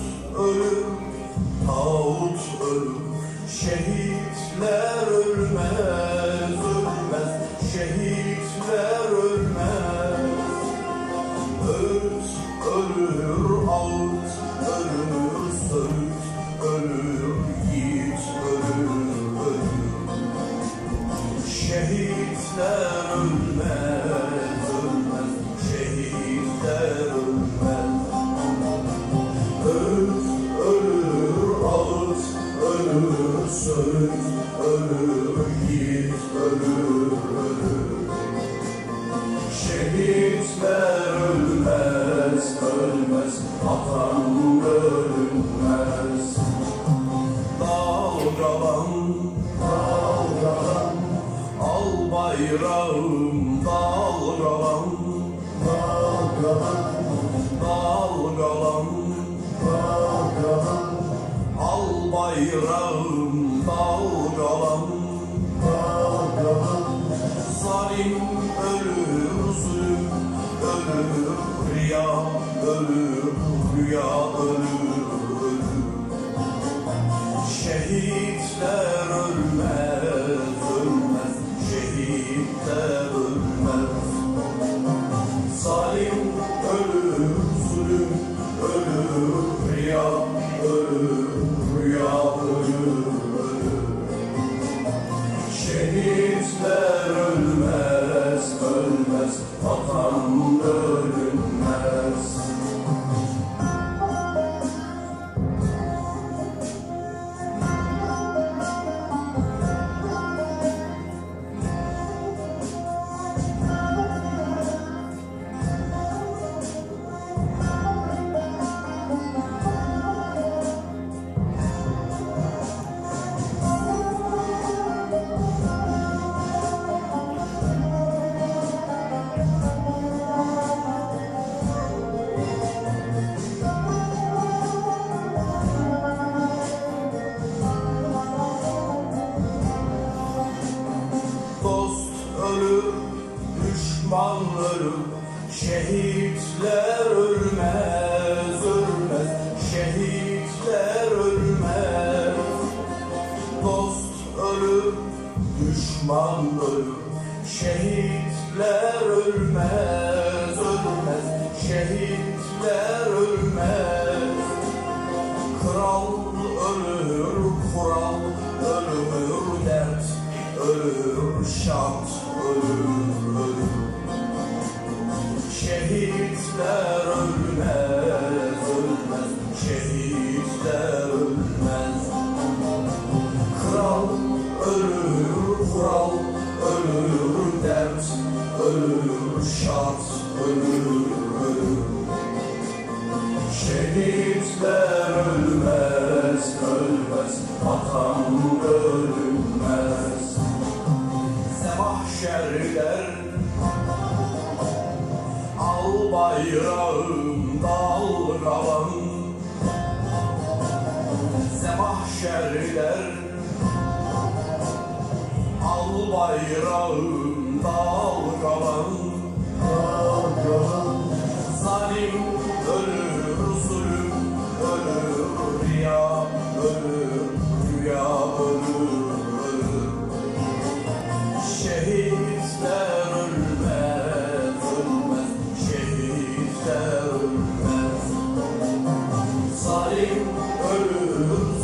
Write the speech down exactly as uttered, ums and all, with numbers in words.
ölür, tağut ölür, şehitler ölmez, ölmez, şehitler ölmez. Öğüt ölür, ağıt ölür, söğüt ölür, yiğit ölür, ölür. Şehitler ölmez, ölmez, şehitler ölmez. Öğüt ölür, ağıt ölür, söğüt ölür, yiğit ölür, ölür. Şehitler ölmez, ölmez, vatan bölünmez. Dalgalan, dalgalan, al bayrağım, dalgalan, dalgalan, dalgalan, dalgalan, al bayrağım, dalgalan, dalgalan. Zalim ölür, zulüm ölür, riya ölür, rüya ölür, ölür. Şehitler ölmez, ölmez, şehitler ölmez. Zalim ölür, zulüm ölür, riya ölür, rüya ölür, ölür. Şehitler ölmez, ölmez, vatan bölünmez. Düşman ölür, şehitler ölmez, ölmez, şehitler ölmez. Dost ölür, düşman ölür, şehitler ölmez, ölmez, şehitler ölmez. Kral ölür, kural ölür, dert ölür, şart ölür, ölür. Şehitler ölmez, ölmez, şehitler ölmez. Kral ölür, kural ölür, dert ölür, şart ölür, ölür. Şehitler ölmez, ölmez, vatan bölünmez. Mahşerler al bayrağım, dalgalan. Mahşerler al bayrağım, dalgalan, dalgalan. Zalim ölür, zulüm ölür, riya ölür, rüya ölür, ölür. Şehitler ölmez, ölmez, şehitler ölmez. Zalim ölür,